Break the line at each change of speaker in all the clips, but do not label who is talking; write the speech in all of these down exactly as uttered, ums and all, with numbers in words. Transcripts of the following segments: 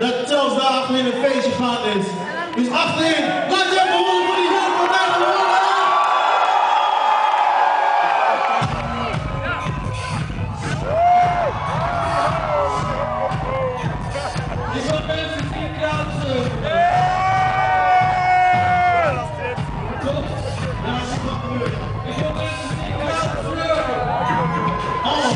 dat zelfs dagen in een feestje gaan is. Dus achterin, laat je even horen voor die jongen van mij gewonnen! Ik wil mensen zien kransen! Ik wil mensen zien kransen! Oh!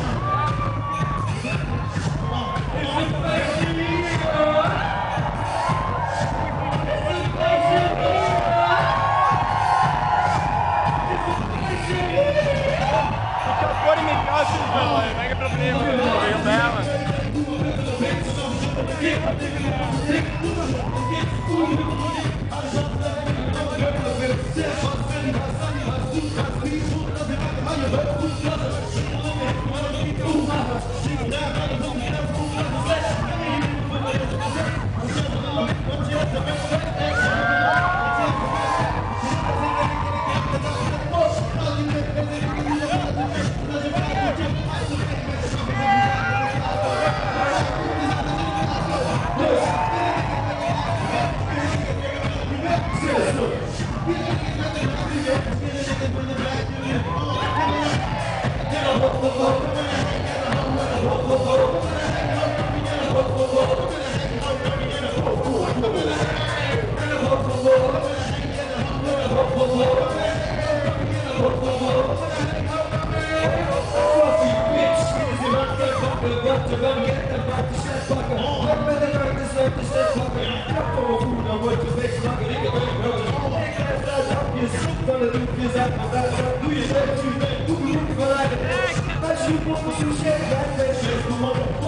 Doe je